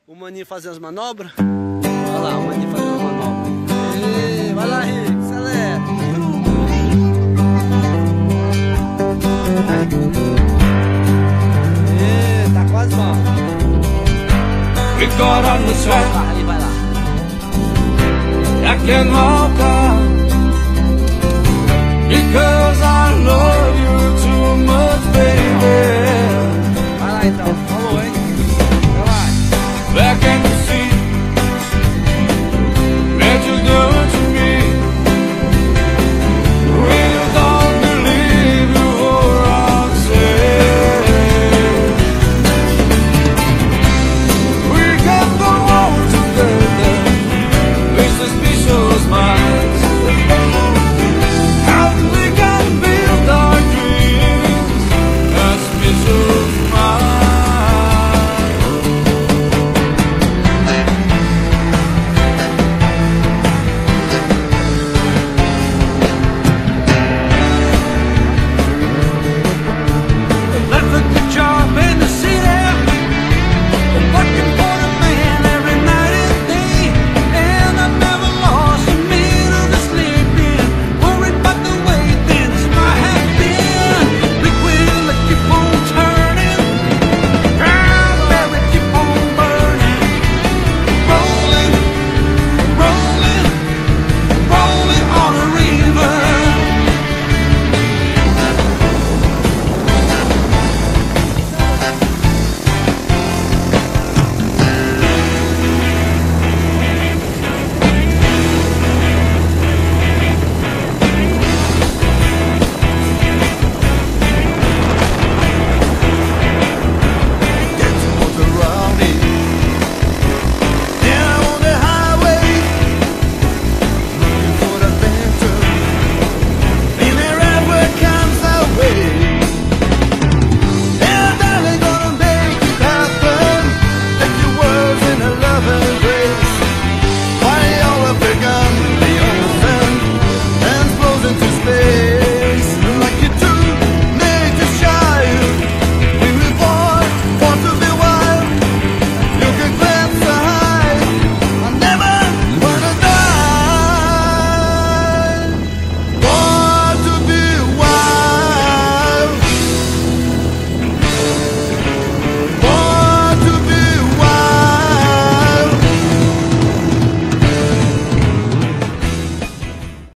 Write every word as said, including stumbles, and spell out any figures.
O maninho fazendo as manobras. Olha lá, o maninho fazendo as manobras. Ei, vai lá, Rick, acelera. Ei, tá quase bom. We got on the track. Vai lá, ali, vai lá. I can walk on because I love you too much, baby. Vai lá então.